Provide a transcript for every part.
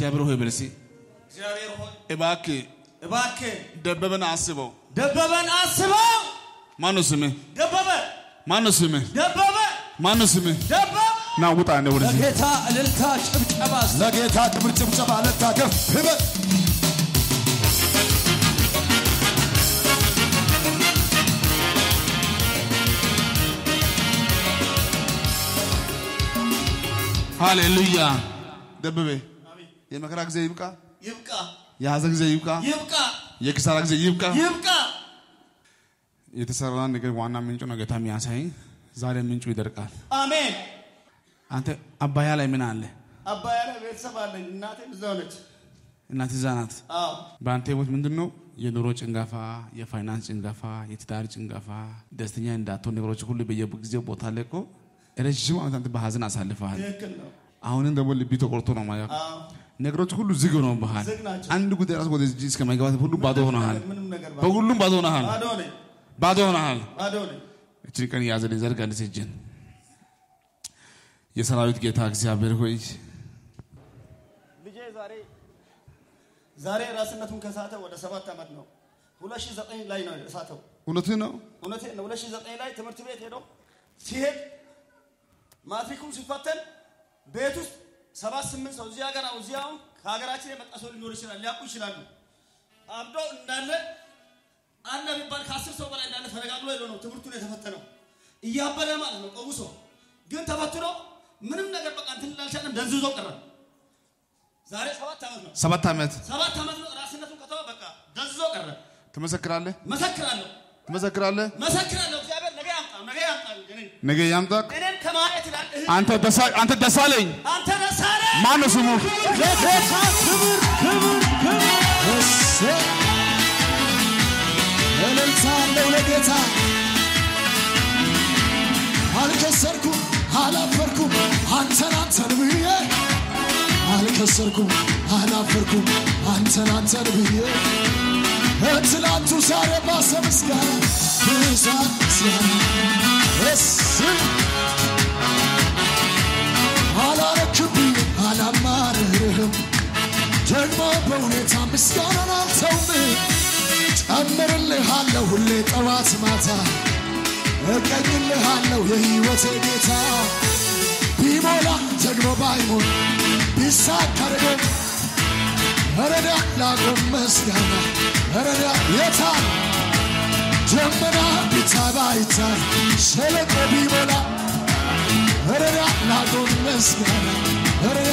እግዚአብሔር ሆይ በርሲ እግዚአብሔር ሆይ እባክህ ደበበን አስበው ማነው ስምህ ደበበ ናውጣ ነው ወደዚህ ለጌታ እልልታ ጭብጨባ ለጌታ ክብር ጭብጨባ ለታከፍ ህበት ሃሌሉያ ደበበ የመከራ ጊዜ ይብቃ የሐዘን ጊዜ ይብቃ የኪሳራ ጊዜ ይብቃ የተሰራ ነገር ዋና ምንጩ ነው ጌታ የሚያሳይ ዛሬ ምንጩ ይደርቃል አሜን አንተ አባያ ላይ ምን አለ አባያ ላይ ቤተሰብ አለኝ እናቴ እዛው ነች እናቴ ዛናት ባንተ ህይወት ምንድነው የኑሮ ጭንጋፋ የፋይናንስ ጭንጋፋ የትዳር ጭንጋፋ ደስተኛ እንዳትሆን ነገሮች ሁሉ በየጊዜው ቦታ ለቆ ረጅም ዓመት አንተ በሐዘን አሳልፈሃል አሁን ደግሞ ልብ ተቆርጦ ነው ማለት ነገሮች ሁሉ ዝግ ነው በኋላ አንድ ጉዳይ ራስ ወደ እዚህ እስከማይገባት ሁሉ ባዶ ሆነሃል በሁሉም ባዶ ሆነሃል እቺ ቀን ያዘለ ዘርጋ እንደሰጀን የሰራዊት ጌታ እግዚአብሔር ሆይ ልጄ ዛሬ ራስነቱን ከሳተ ወደ 7 ዓመት ነው 2009 ላይ ነው የሳተው እውነቴ ነው 2009 ላይ ትምህርት ቤት ሄዶ ሲሄድ ማትሪኩን ሲፈተን ቤት ውስጥ 78 ሰው እዚያ ጋር እዚያው ከሀገራችን የመጣ ሰው ሊኖር ይችላል ሊያቁ ይችላሉ አብዶ እንዳለ አንድ ቢባል ከ10 ሰው በላይ እንዳለ ተረጋግሎ ሄዶ ነው ትምህርቱን የተፈተነው እያበለ ማለት ነው ቆውሶ ግን ተፈትኖ ምንም ነገር በቃ እንትን ላልቻለም ደንዝዞ ቀረ ዛሬ 7 ዓመት ነው 7 ዓመት ነው ራስነቱን ከተወ በቃ ደንዝዞ ቀረ ትመሰክራለህ መሰክራለሁ እግዚአብሔር ነገ ያምጣ እኔን ከማየት ይላል አንተ ደሳለኝ ማን ነው ስሙ ለጌታ ክብር እልልታለሁ ለጌታ አልከሰርኩም አላፈርኩም አንተን ብዬ አልከሰርኩም አላፈርኩም አንተን ብዬ እትላንቱ ዛሬ ባሰምስጋና ብዛት አላረክብኝ አላማርህም ደግሞ በሁኔታ ምስጋናን አልተውም ጨምርልሃለሁ ሁሌ ጠዋት ማታ እቀኝልሃለሁ የሕይወቴ ጌታ ቢሞላ ደግሞ ባይሞላ ቢሳካ ደግሞ ረዳ ላቆም ምስጋና ረዳ የታል ጀመና ቢታባይታይ ሸለቆ ቢሞላ ረዳ ላቆም ምስጋና ረዳ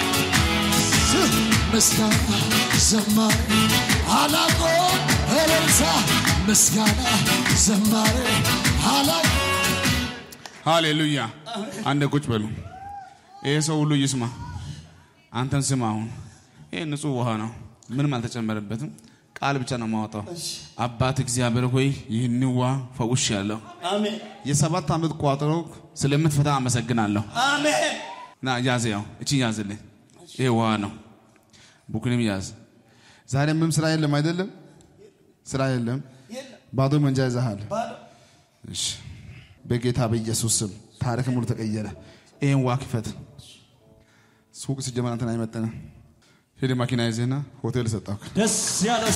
ምስጋና ዘማሪ አላቆም እልልታ ምስጋና ዘማሪ አላቆም ሃሌሉያ አንደ ቁጭ በሉ ይሄ ሰው ሁሉ ይስማ አንተን ስማ አሁን ይሄ ንጹህ ውሃ ነው ምንም አልተጨመረበትም ቃል ብቻ ነው ማውጣው አባት እግዚአብሔር ሆይ ይህን ውሃ ፈውሻለሁ አሜን የ7 ዓመት ቋጥሮ ስለምትፈታ አመሰግናለሁ አሜን ና ያዘው እቺ ያዘልኝ ይሄ ውሃ ነው ቡክንም ያዝ ዛሬ ምንም ስራ የለም አይደለም ስራ የለም ባዶ መንጃ ይዘሃል እሺ በጌታ በኢየሱስ ስም ታሪክ ሙሉ ተቀየረ ይሄን ውሃ ክፈት ሱቅ ሲጀመር አንተን አይመጣም ሄደ ማኪና ይዘና ሆቴል ሰጣው ደስ ያለ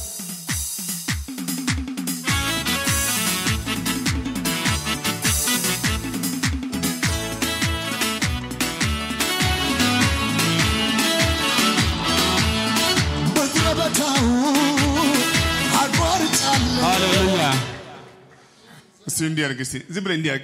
በትረበታው አቋርጫለሁ ሃሌሉያ እስቲ እንዲያርግ እስቲ ዝም ብለህ እንዲያርግ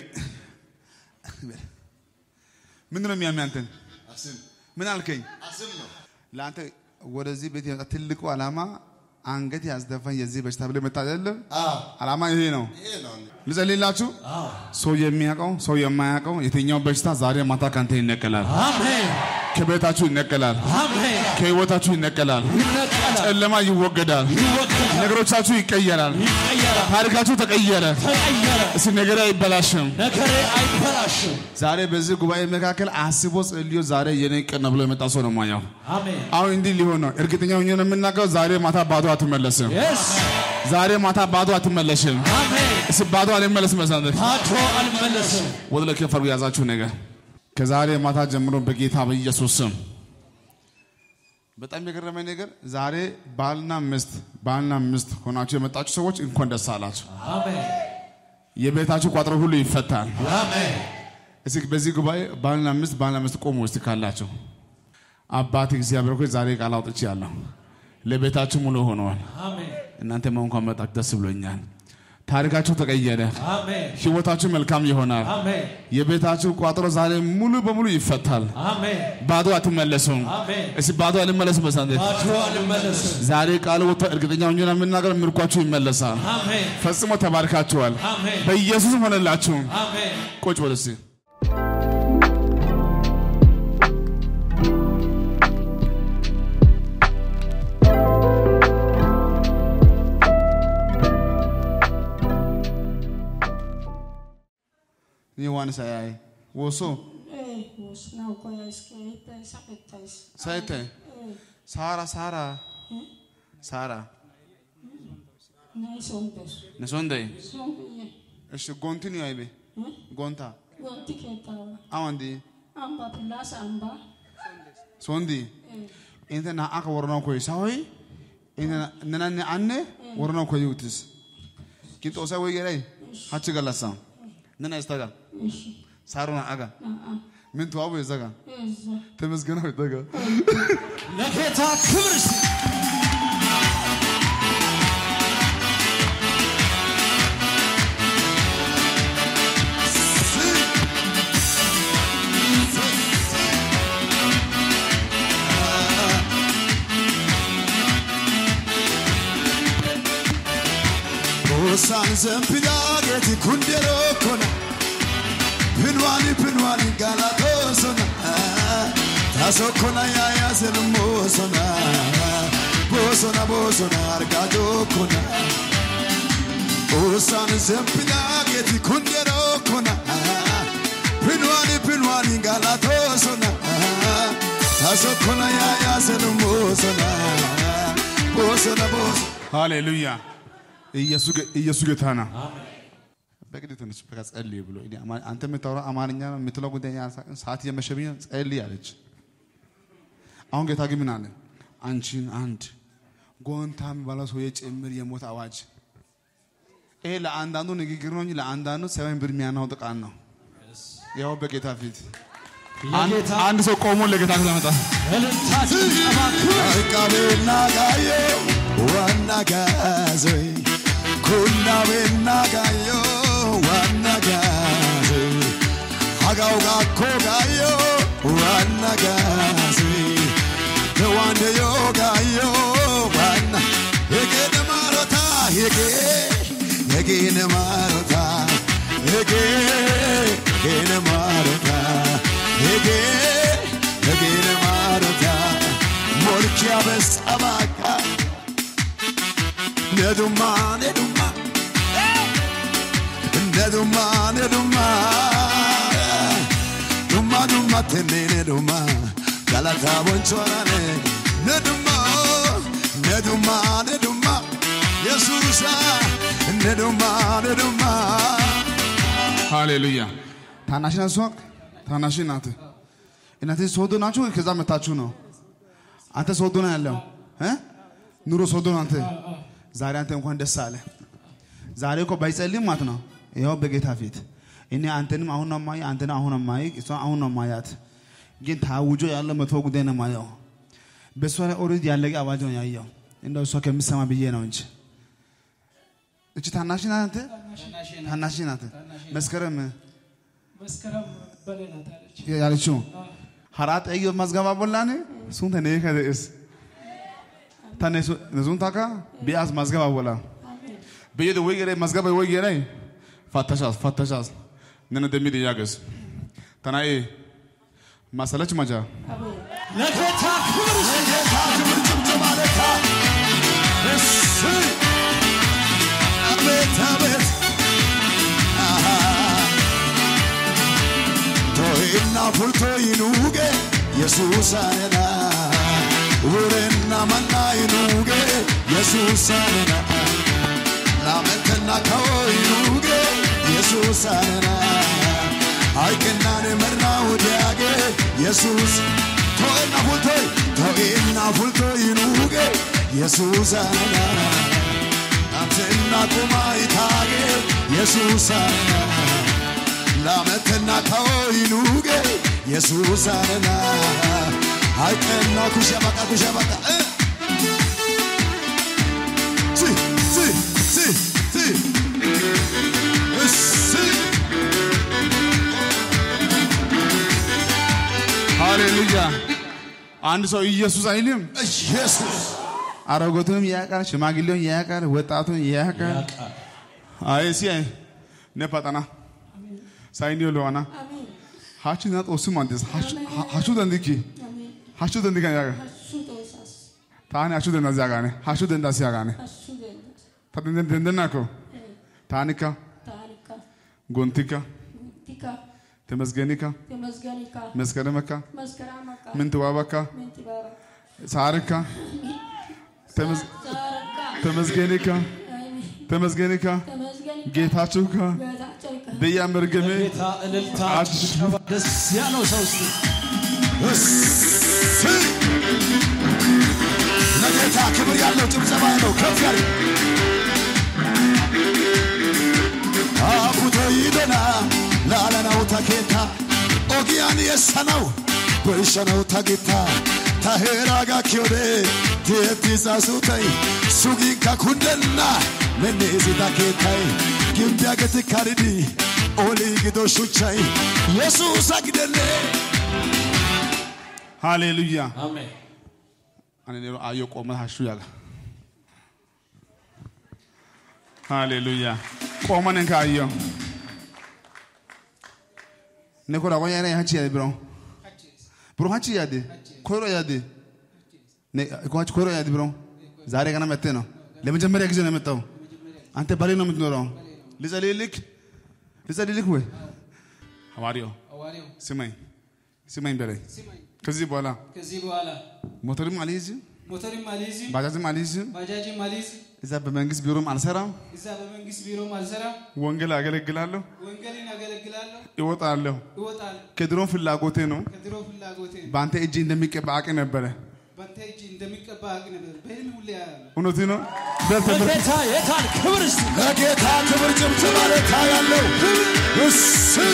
ምን ነው የሚያምያንተን ምን አልከኝ አስም ነው ላንተ ወደዚህ ቤት የመጣ ትልቁ ዓላማ አንገት ያስደፋኝ የዚህ በሽታ ብለ መታደለ ዓላማ ይሄ ነው ልጸልይላችሁ ሰው የሚያቀው ሰው የማያቀው የትኛው በሽታ ዛሬ ማታ ካንተ ይነቀላል አሜን ከቤታችሁ ይነቀላል አሜን ከህይወታችሁ ይነቀላል ጨለማ ይወገዳል ነገሮቻችሁ ይቀየራል ታሪካችሁ ተቀየረ እሺ ነገሬ አይበላሽም ዛሬ በዚህ ጉባኤ መካከል አስቦ ጸልዮ ዛሬ የኔ ቀን ነው ብሎ የመጣ ሰው ነው ማያው አሜን አሁን እንዲህ ሊሆን ነው እርግጠኛ ሆኜ ነው የምናገረው ዛሬ ማታ ባዶ አትመለስም ዛሬ ማታ ባዶ አትመለስም አሜን እሺ ባዶ አልመለስም ወደ ለከፈሩ ያዛችሁ ነገር ከዛሬ ማታ ጀምሮ በጌታ በኢየሱስ ስም በጣም የገረመኝ ነገር ዛሬ ባልና ሚስት ሆናችሁ የመጣችሁ ሰዎች እንኳን ደስ አላችሁ አሜን የቤታችሁ ቋጥሮ ሁሉ ይፈታል አሜን እስኪ በዚህ ጉባኤ ባልና ሚስት ቆሙ እስቲ ካላችሁ አባት እግዚአብሔር ሆይ ዛሬ ቃል አውጥቻለሁ ለቤታችሁ ሙሉ ሆነዋል አሜን እናንተ እንኳን መጣችሁ ደስ ብሎኛል ታሪካችሁ ተቀየረ አሜን ህይወታችሁ መልካም ይሆናል አሜን የቤታችሁ ቋጥሮ ዛሬ ሙሉ በሙሉ ይፈታል አሜን ባዶ አትመለሱም አሜን እሺ ባዶ አልመለስም ዛሬ ቃል ወጥቶ እርግጠኛ ሆኜ እናገር ምርኳችሁ ይመለሳል አሜን ፈጽሞ ተባርካችኋል አሜን በኢየሱስ ሆነላችሁ አሜን ቁጭ ወደስ Yohanes ay woso wos na ko iske sakittais saite Sara ne sonde esh continue aybe gonta tiketa awandi amba plus amba sondi inta na aka warna ko isawi ina nana anne warna ko yutis kito sa wegere hachi galasa nana istaga ሳሩና አጋ ምን ተዋው ይዘጋ ተመስገነው ይዘጋ ለጌታ ክብር San Zempidageti Kundero Kona Pinwani Galatosona Tasokona Yaya Zelmosona Bosona Argado Kona San Zempidageti Kundero Kona Pinwani Galatosona Tasokona Yaya Zelmosona Bosona Hallelujah ኢየሱስ ጌታ ነው አሜን በግድ ትንሽ በጸልይ ብሎ አንተ የምታወራ አማርኛ የምትለው ጉዳይ ሰዓት የመሸብኝ ጸልይ አለች አሁን ጌታ ግን ምን አለ አንቺን አንድ ጎንታም ባላሶ የጭምር የሞት አዋጅ ይሄ ለአንዳንዱ ንግግር ነው እንጂ ለአንዳንዱ 7 ብር የሚያናው ጥቃን ነው ያው በጌታ ፊት አንድ ሰው ቆሞ ለጌታ ተመጣ አቃቤና ጋዮ ዋናጋዘይ ኩናቤና ጋዮ ዋናጋዘይ አጋውጋ ኮጋዮ ዋናጋዘይ ተዋንደዮ ጋዮ ዋና የጌነ ማሮታ የጌነ ማሮታ የጌነ ማሮታ የጌነ ማሮታ ሞርኪያ በስጠባቃ neduma tene neduma galata bonchorane neduma yesusa neduma ሃሌሉያ ታናሽናት እናንተ ሶዶ ናችሁ ከዛ መታችሁ ነው አንተ ሶዶ ነው ያለው ኑሮ ሶዶ ነው አንተ ዛሬ አንተ እንኳን ደስ አለ ዛሬ እኮ ባይጸልይ ማለት ነው ይሄው በጌታ ፊት እኔ አንተንም አሁን ነው ማይ አንተን አሁን ነው ማይ እሷ አሁን ነው ማያት ግን ታውጆ ያለ መቶ ጉዳይ ነው ማየው በሷ ላይ ኦሬዲ ያለቀ አዋጅ ነው ያየው እንደው እሷ ከሚሰማ ብዬ ነው እንጂ እቺ ታናሽናት መስከረም በሌላ ታለች ያለችው ሐራት አይዮ ማዝገባ ቦላኔ ሱንተ ነይ ከደስ ታነሱ ነዙንታካ ቢያስ ማዝገባ ቦላ በየደ ወይገሬ ማዝገባ ወይገሬ ፈተሻስ ነነ ደሚድ ያገስ ታናይ ማሰለች ማጃ ለጌታ ክብር ጭብጨባለታ አቤት ቶይና ፉልቶ ይኑጌ ኢየሱሳና ውሬና ማና ይኑጌ ኢየሱሳና ላመንተና ከወይኑጌ ኢየሱሳና አይከናኔ መራው ዲያጌ ኢየሱስ to'inna fultoy nuuge Yesuusana antenna kumay taage Yesuusana lametenna to'y nuuge Yesuusana haykenna kushabaka Hallelujah. አንድ ሰው ኢየሱስ አይልም ኢየሱስ አረጋግቶም ያቃር ሽማግሌውን ያቃር ወጣቱን ያቃር አይሲ ነፓታና ሳይኒዮ ለዋና ሃቺና ጦስም አንደስ ሃቹ ደንዲኪ ሃቹ ደንዲካ ያጋ ታኒ ሃቹ ደንዳ ያጋኔ ሃቹ ደንዳ ሲያጋኔ ታደን ደንደናኮ ታኒካ ጎንቲካ تمسجنيكا مسكرمكا من توابكا ساركا تمسجنيكا جيتاشوكا ديا مرجمي دسيانو سوستي نجيتا كبر يالو تبزبانو كفر أبو يدنا لا تاكيتا أوغيان يسانو بيشانو تاكيتا تاهيراغا كيودي تيتي ساسوتاي سوغيكا كوندنا منيزي تاكيتاي كيمبياغتي كاريدي أولي جدو شوچاي يسوس أكدلي هاليلويا آمين أنا نيرو آيو قومل هاشوياغا هاليلويا قومل نكا آيو نكورا وين يعني هاتشي يا برو هاتشي يا دي كورو يا دي كواتش كورو يا دي برو زاري كنا متنو لما جمرة كذا نمتاو أنت بالي نمتنورو لسه ليك هو هواريو سماي بره كذي بوالا موتوري ماليزي باجاجي ماليزي إذا بمنجس بيروم ألسرام وانجل أقل قلالو يوطالو كدرون في اللاغوتينو بانتي إجين دميك باك نبره ونوتينو لكيتا يتان كبرست لكيتا كبر جمتمالي تايالو وسي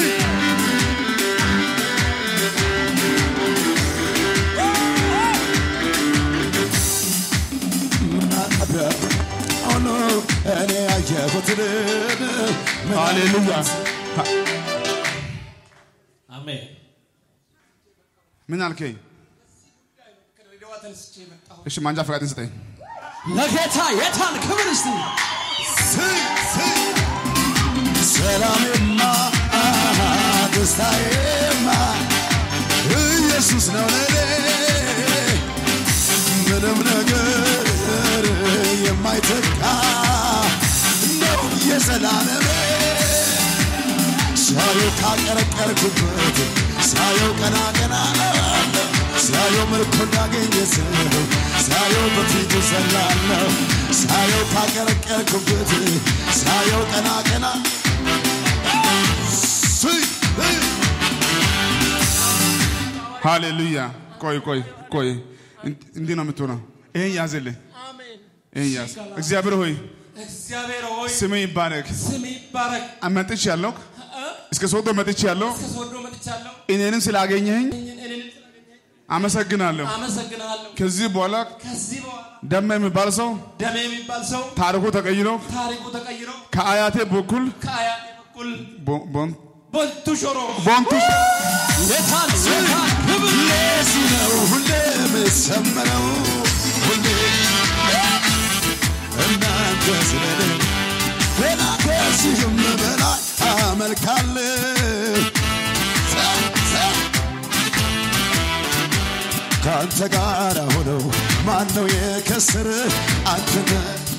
هاليلويا آمين من الكي إيش مانجا فقط إنسان لكيتا يتان كبرست سلام ما دستايما يسوس نولي ምንም ነገር የማይተካ ነው የዘላለም ሳየው ካቀረቀርኩበት ሳየው ቀና ቀና ሳየው ምርኮ እንዳገኘ ሰው ሳየው በፊቱ ዘላለሁ ሳየው ካቀረቀርኩበት ሳየው ቀና ቀና ሃሌሉያ ቆይ እንዲህ ነው የምትሆነው ይሄን ያዝልህ ይሄን ያዝ እግዚአብሔር ሆይ ስም ይባረክ አመጥቻለሁ እስከ ሶዶ መጥቻለሁ እኔንም ስላገኘኝ አመሰግናለሁ ከዚህ በኋላ ደም የሚባል ሰው ታሪኩ ተቀይሮ ከአያቴ በኩል ቦንቱ يتان كبر لسنو ሁሌም ሰመረው ሁሌ እናንተ ስለኔ በናከሲም በላይ አመልካለሁ ካንተ ጋር ሆኖ ማነው የከሰረ አንተ